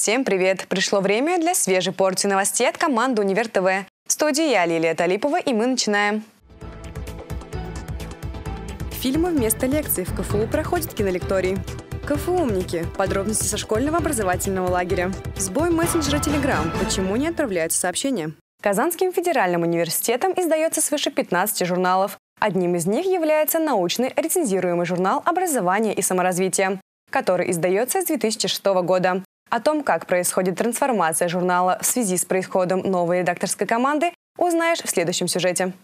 Всем привет! Пришло время для свежей порции новостей от команды Универ ТВ. В студии я, Лилия Талипова, и мы начинаем. Фильмы вместо лекций в КФУ проходят кинолекторий. КФУ-умники. Подробности со школьного образовательного лагеря. Сбой мессенджера Telegram. Почему не отправляются сообщения? Казанским федеральным университетом издается свыше 15 журналов. Одним из них является научный рецензируемый журнал «Образование и саморазвитие», который издается с 2006 года. О том, как происходит трансформация журнала в связи с приходом новой редакторской команды, узнаешь в следующем сюжете.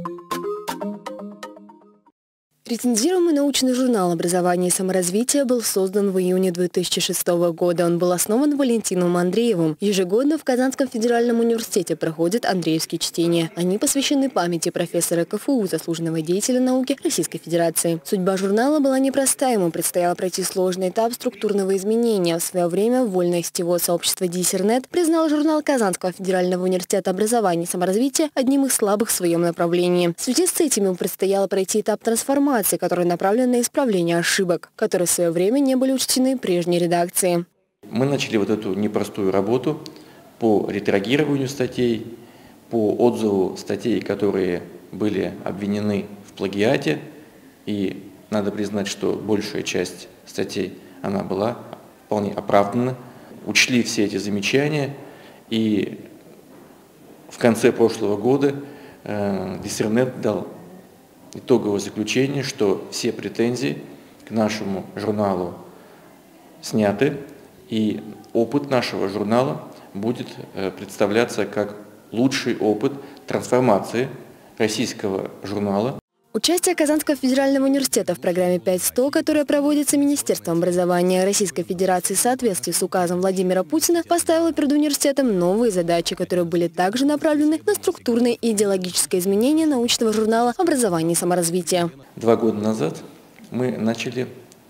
Рецензируемый научный журнал «Образование и саморазвитие» был создан в июне 2006 года. Он был основан Валентином Андреевым. Ежегодно в Казанском федеральном университете проходят андреевские чтения. Они посвящены памяти профессора КФУ, заслуженного деятеля науки Российской Федерации. Судьба журнала была непроста. Ему предстояло пройти сложный этап структурного изменения. В свое время вольное сетевое сообщество Диссернет признало журнал Казанского федерального университета «Образование и саморазвитие» одним из слабых в своем направлении. В связи с этим ему предстояло пройти этап трансформации, которые направлены на исправление ошибок, которые в свое время не были учтены прежней редакции. Мы начали вот эту непростую работу по редактированию статей, по отзыву статей, которые были обвинены в плагиате. И надо признать, что большая часть статей она была вполне оправдана. Учли все эти замечания, и в конце прошлого года Диссернет дал итоговое заключение, что все претензии к нашему журналу сняты, и опыт нашего журнала будет представляться как лучший опыт трансформации российского журнала. Участие Казанского федерального университета в программе 5.100, которая проводится Министерством образования Российской Федерации в соответствии с указом Владимира Путина, поставило перед университетом новые задачи, которые были также направлены на структурное и идеологическое изменение научного журнала «Образование и саморазвитие». 2 года назад мы начали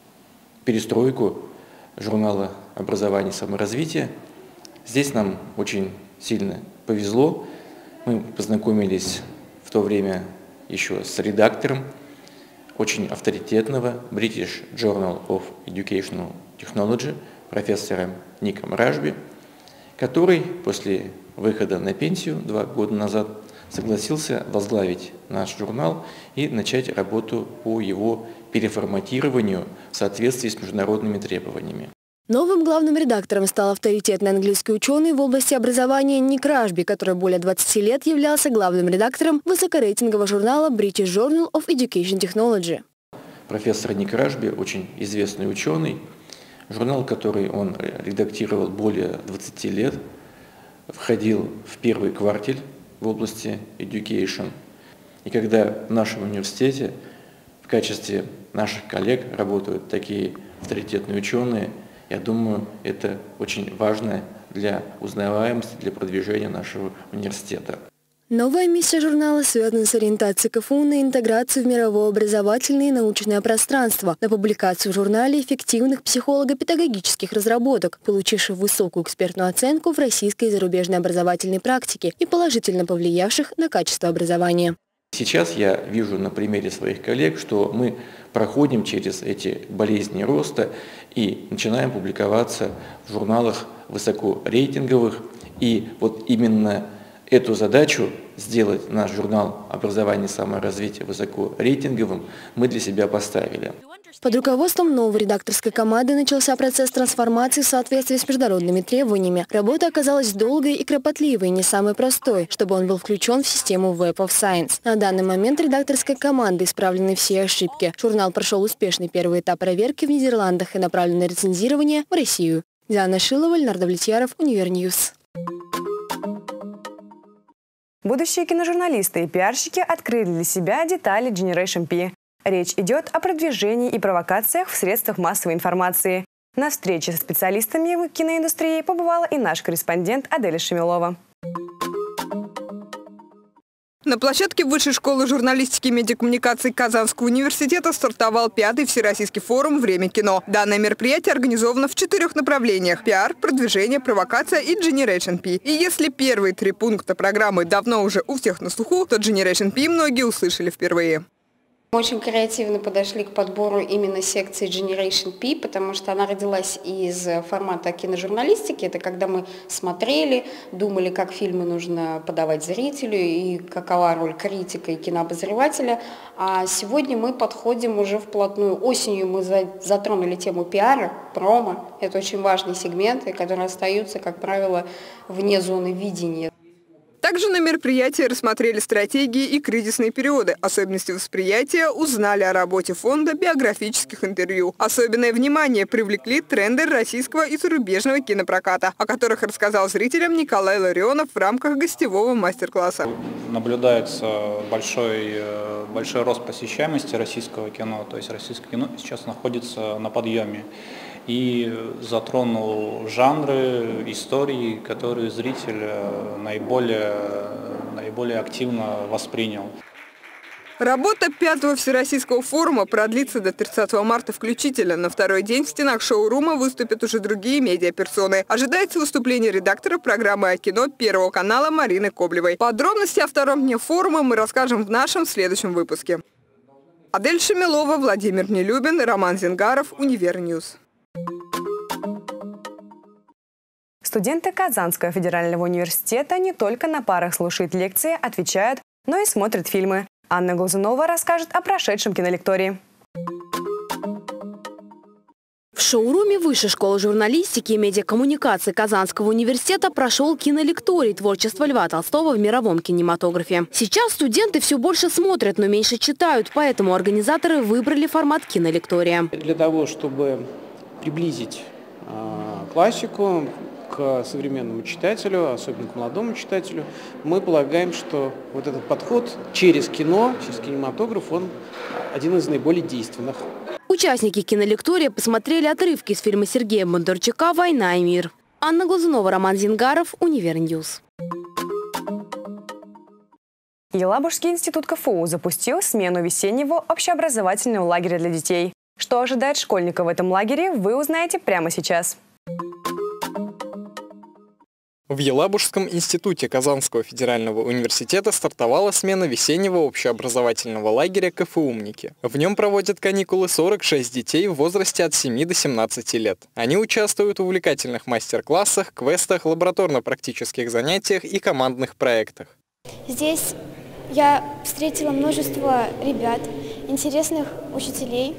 перестройку журнала «Образование и саморазвитие». Здесь нам очень сильно повезло. Мы познакомились в то время еще с редактором очень авторитетного British Journal of Educational Technology, профессором Ником Ражби, который после выхода на пенсию 2 года назад согласился возглавить наш журнал и начать работу по его переформатированию в соответствии с международными требованиями. Новым главным редактором стал авторитетный английский ученый в области образования Ник Ражби, который более 20 лет являлся главным редактором высокорейтингового журнала British Journal of Education Technology. Профессор Ник Ражби очень известный ученый. Журнал, который он редактировал более 20 лет, входил в первый квартиль в области education. И когда в нашем университете в качестве наших коллег работают такие авторитетные ученые, я думаю, это очень важно для узнаваемости, для продвижения нашего университета. Новая миссия журнала связана с ориентацией КФУ на интеграцию в мировое образовательное и научное пространство, на публикацию в журнале эффективных психолого-педагогических разработок, получивших высокую экспертную оценку в российской и зарубежной образовательной практике и положительно повлиявших на качество образования. Сейчас я вижу на примере своих коллег, что мы проходим через эти болезни роста и начинаем публиковаться в журналах высокорейтинговых. И вот именно эту задачу сделать наш журнал «Образование и саморазвитие» высокорейтинговым мы для себя поставили. Под руководством новой редакторской команды начался процесс трансформации в соответствии с международными требованиями. Работа оказалась долгой и кропотливой, не самой простой, чтобы он был включен в систему Web of Science. На данный момент редакторской командой исправлены все ошибки. Журнал прошел успешный первый этап проверки в Нидерландах и направлен на рецензирование в Россию. Диана Шилова, Леонард Влетьяров, Универньюз. Будущие киножурналисты и пиарщики открыли для себя детали Generation P. Речь идет о продвижении и провокациях в средствах массовой информации. На встрече со специалистами киноиндустрии побывала и наш корреспондент Аделя Шемилова. На площадке Высшей школы журналистики и медиакоммуникаций Казанского университета стартовал 5-й Всероссийский форум «Время кино». Данное мероприятие организовано в 4 направлениях – пиар, продвижение, провокация и Generation P. И если первые 3 пункта программы давно уже у всех на слуху, то Generation P многие услышали впервые. Очень креативно подошли к подбору именно секции Generation P, потому что она родилась из формата киножурналистики. Это когда мы смотрели, думали, как фильмы нужно подавать зрителю и какова роль критика и кинообозревателя. А сегодня мы подходим уже вплотную. Осенью мы затронули тему пиара, промо. Это очень важные сегменты, которые остаются, как правило, вне зоны видения. Также на мероприятии рассмотрели стратегии и кризисные периоды, особенности восприятия, узнали о работе фонда биографических интервью. Особенное внимание привлекли тренды российского и зарубежного кинопроката, о которых рассказал зрителям Николай Ларионов в рамках гостевого мастер-класса. Наблюдается большой рост посещаемости российского кино, то есть российское кино сейчас находится на подъеме. И затронул жанры, истории, которые зритель наиболее активно воспринял. Работа 5-го Всероссийского форума продлится до 30 марта включительно. На второй день в стенах шоурума выступят уже другие медиаперсоны. Ожидается выступление редактора программы о кино Первого канала Марины Коблевой. Подробности о втором дне форума мы расскажем в нашем следующем выпуске. Адель Шамилова, Владимир Нелюбин, Роман Зингаров, Универньюз. Студенты Казанского федерального университета не только на парах слушают лекции, отвечают, но и смотрят фильмы. Анна Глазунова расскажет о прошедшем кинолектории. В шоуруме Высшей школы журналистики и медиакоммуникации Казанского университета прошел кинолекторий творчества Льва Толстого в мировом кинематографе. Сейчас студенты все больше смотрят, но меньше читают, поэтому организаторы выбрали формат кинолектория. Для того, чтобы приблизить классику к современному читателю, особенно к молодому читателю, мы полагаем, что вот этот подход через кино, через кинематограф, он один из наиболее действенных. Участники кинолектория посмотрели отрывки из фильма Сергея Бондарчука «Война и мир». Анна Глазунова, Роман Зингаров, Универньюз. Елабужский институт КФУ запустил смену весеннего общеобразовательного лагеря для детей. Что ожидает школьников в этом лагере, вы узнаете прямо сейчас. В Елабужском институте Казанского федерального университета стартовала смена весеннего общеобразовательного лагеря «КФУмники». В нем проводят каникулы 46 детей в возрасте от 7 до 17 лет. Они участвуют в увлекательных мастер-классах, квестах, лабораторно-практических занятиях и командных проектах. Здесь я встретила множество ребят, интересных учителей.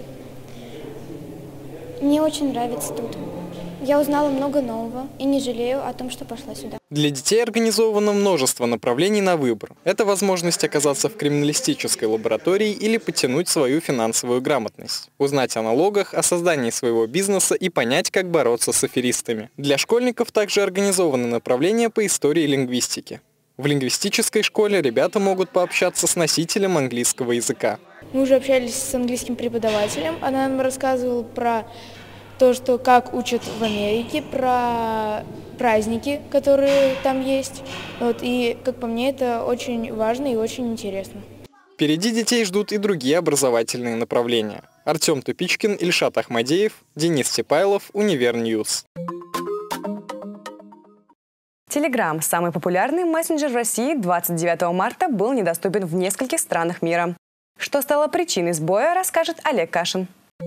Мне очень нравится тут. Я узнала много нового и не жалею о том, что пошла сюда. Для детей организовано множество направлений на выбор. Это возможность оказаться в криминалистической лаборатории или потянуть свою финансовую грамотность, узнать о налогах, о создании своего бизнеса и понять, как бороться с аферистами. Для школьников также организованы направления по истории и лингвистике. В лингвистической школе ребята могут пообщаться с носителем английского языка. Мы уже общались с английским преподавателем. Она нам рассказывала про то, что как учат в Америке, про праздники, которые там есть. И, как по мне, это очень важно и очень интересно. Впереди детей ждут и другие образовательные направления. Артем Тупичкин, Ильшат Ахмадеев, Денис Типайлов, Универньюз. Telegram, самый популярный мессенджер в России, 29 марта был недоступен в нескольких странах мира. Что стало причиной сбоя, расскажет Олег Кашин.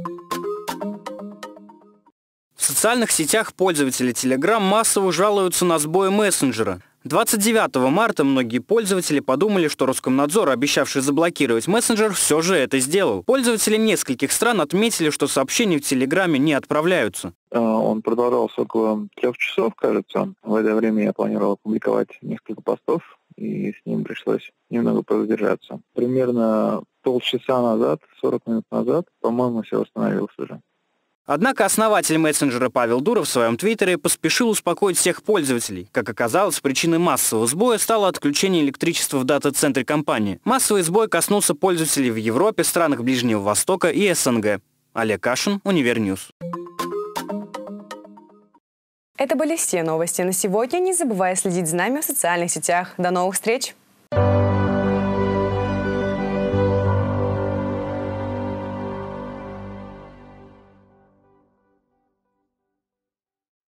В социальных сетях пользователи Telegram массово жалуются на сбой мессенджера. 29 марта многие пользователи подумали, что Роскомнадзор, обещавший заблокировать мессенджер, все же это сделал. Пользователи нескольких стран отметили, что сообщения в Телеграме не отправляются. Он продолжался около 3 часов, кажется. В это время я планировал публиковать несколько постов, и с ним пришлось немного продержаться. Примерно полчаса назад, 40 минут назад, по-моему, все восстановилось уже. Однако основатель мессенджера Павел Дуров в своем твиттере поспешил успокоить всех пользователей. Как оказалось, причиной массового сбоя стало отключение электричества в дата-центре компании. Массовый сбой коснулся пользователей в Европе, странах Ближнего Востока и СНГ. Олег Кашин, Универньюз. Это были все новости на сегодня. Не забывай следить за нами в социальных сетях. До новых встреч!